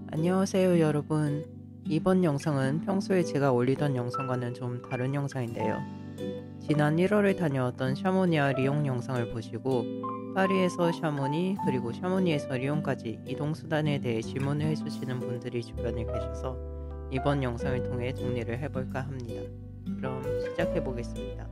안녕하세요 여러분. 이번 영상은 평소에 제가 올리던 영상과는 좀 다른 영상인데요. 지난 1월에 다녀왔던 샤모니와 리옹 영상을 보시고 파리에서 샤모니 그리고 샤모니에서 리옹까지 이동수단에 대해 질문을 해주시는 분들이 주변에 계셔서 이번 영상을 통해 정리를 해볼까 합니다. 그럼 시작해보겠습니다.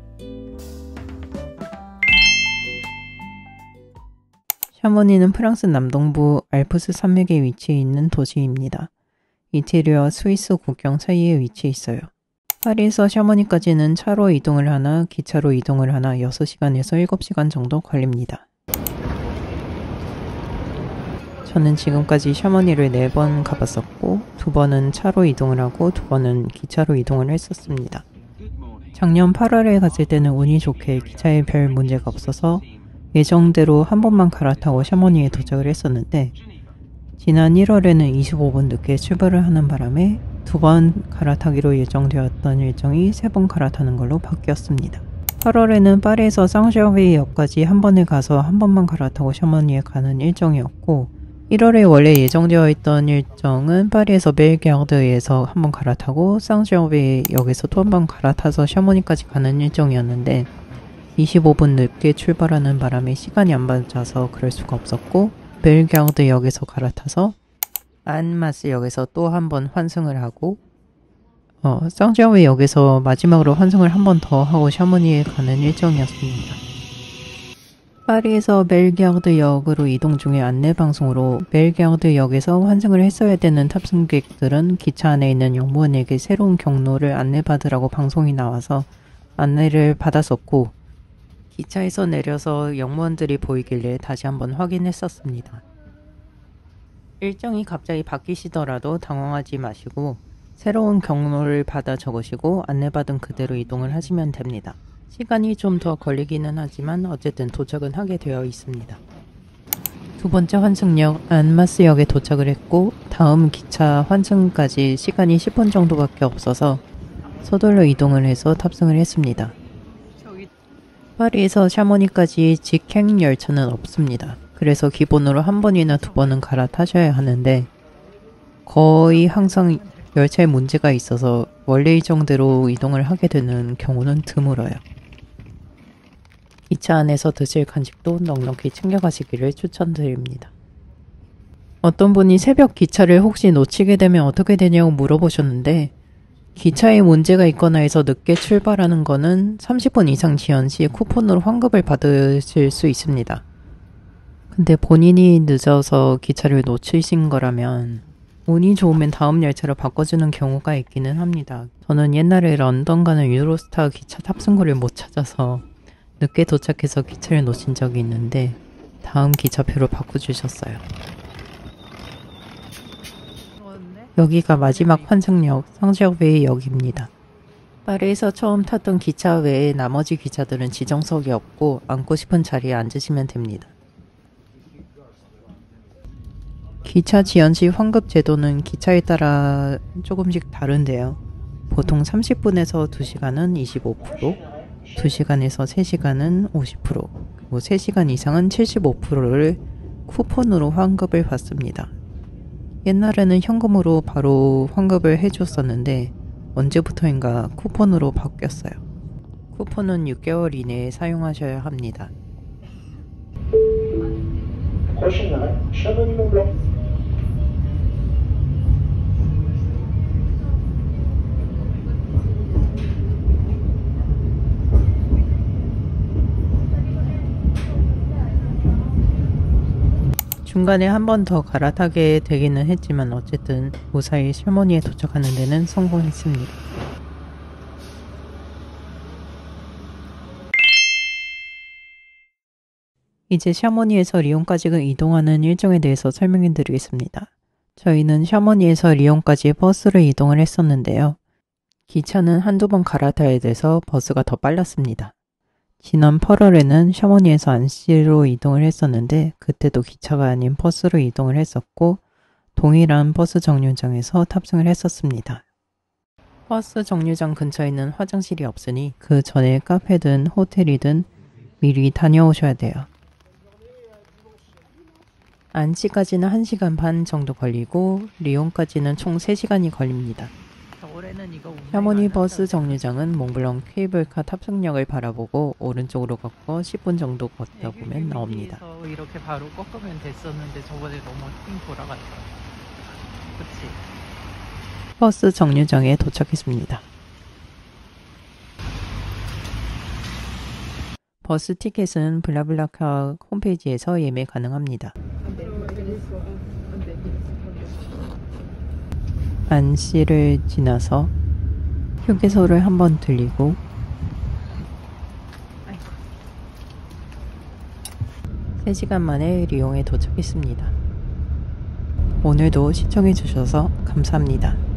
샤모니는 프랑스 남동부 알프스 산맥에 위치해 있는 도시입니다. 이태리와 스위스 국경 사이에 위치해 있어요. 파리에서 샤모니까지는 차로 이동을 하나 기차로 이동을 하나 6시간에서 7시간 정도 걸립니다. 저는 지금까지 샤모니를 4번 가봤었고 2번은 차로 이동을 하고 2번은 기차로 이동을 했었습니다. 작년 8월에 갔을 때는 운이 좋게 기차에 별 문제가 없어서 예정대로 한 번만 갈아타고 샤모니에 도착을 했었는데 지난 1월에는 25분 늦게 출발을 하는 바람에 2번 갈아타기로 예정되었던 일정이 3번 갈아타는 걸로 바뀌었습니다. 8월에는 파리에서 쌍샤베이역까지 한 번에 가서 한 번만 갈아타고 샤모니에 가는 일정이었고 1월에 원래 예정되어 있던 일정은 파리에서 벨기아르에서 한 번 갈아타고 쌍샤베이역에서 또 한 번 갈아타서 샤모니까지 가는 일정이었는데 25분 늦게 출발하는 바람에 시간이 안 맞아서 그럴 수가 없었고 벨기아르역에서 갈아타서 안마스역에서 또 한 번 환승을 하고 쌍샤베이역에서 마지막으로 환승을 한 번 더 하고 샤모니에 가는 일정이었습니다. 파리에서 벨기아르역으로 이동 중에 안내방송으로 벨기아르역에서 환승을 했어야 되는 탑승객들은 기차 안에 있는 영무원에게 새로운 경로를 안내받으라고 방송이 나와서 안내를 받았었고 기차에서 내려서 영무원들이 보이길래 다시 한번 확인했었습니다. 일정이 갑자기 바뀌시더라도 당황하지 마시고 새로운 경로를 받아 적으시고 안내받은 그대로 이동을 하시면 됩니다. 시간이 좀 더 걸리기는 하지만 어쨌든 도착은 하게 되어 있습니다. 두 번째 환승역 안마스역에 도착을 했고 다음 기차 환승까지 시간이 10분 정도밖에 없어서 서둘러 이동을 해서 탑승을 했습니다. 파리에서 샤모니까지 직행 열차는 없습니다. 그래서 기본으로 한 번이나 2번은 갈아타셔야 하는데 거의 항상 열차에 문제가 있어서 원래 일정대로 이동을 하게 되는 경우는 드물어요. 기차 안에서 드실 간식도 넉넉히 챙겨가시기를 추천드립니다. 어떤 분이 새벽 기차를 혹시 놓치게 되면 어떻게 되냐고 물어보셨는데 기차에 문제가 있거나 해서 늦게 출발하는 거는 30분 이상 지연 시 쿠폰으로 환급을 받으실 수 있습니다. 근데 본인이 늦어서 기차를 놓치신 거라면 운이 좋으면 다음 열차로 바꿔주는 경우가 있기는 합니다. 저는 옛날에 런던 가는 유로스타 기차 탑승구를 못 찾아서 늦게 도착해서 기차를 놓친 적이 있는데 다음 기차표로 바꿔주셨어요. 여기가 마지막 환승역 쌍샤베이역입니다. 파리에서 처음 탔던 기차 외에 나머지 기차들은 지정석이 없고 앉고 싶은 자리에 앉으시면 됩니다. 기차 지연시 환급 제도는 기차에 따라 조금씩 다른데요. 보통 30분에서 2시간은 25%, 2시간에서 3시간은 50%, 그리고 3시간 이상은 75%를 쿠폰으로 환급을 받습니다. 옛날에는 현금으로 바로 환급을 해줬었는데 언제부터인가 쿠폰으로 바뀌었어요. 쿠폰은 6개월 이내에 사용하셔야 합니다. 중간에 한 번 더 갈아타게 되기는 했지만 어쨌든 무사히 샤모니에 도착하는 데는 성공했습니다. 이제 샤모니에서 리옹까지 이동하는 일정에 대해서 설명해 드리겠습니다. 저희는 샤모니에서 리옹까지 버스로 이동을 했었는데요. 기차는 한두 번 갈아타야 돼서 버스가 더 빨랐습니다. 지난 8월에는 샤모니에서 안시로 이동을 했었는데 그때도 기차가 아닌 버스로 이동을 했었고 동일한 버스 정류장에서 탑승을 했었습니다. 버스 정류장 근처에는 화장실이 없으니 그 전에 카페든 호텔이든 미리 다녀오셔야 돼요. 안치까지는 1시간 반 정도 걸리고 리옹까지는 총 3시간이 걸립니다. 샤모니 버스 정류장은 몽블랑 케이블카 탑승역을 바라보고 오른쪽으로 걷고 10분 정도 걷다 보면 나옵니다. 이렇게 바로 꺾으면 됐었는데 저번에 너무 띵 돌아갔다. 그치? 버스 정류장에 도착했습니다. 버스 티켓은 블라블라카 홈페이지에서 예매 가능합니다. 안시를 지나서 휴게소를 한번 들리고 3시간 만에 리옹에 도착했습니다. 오늘도 시청해주셔서 감사합니다.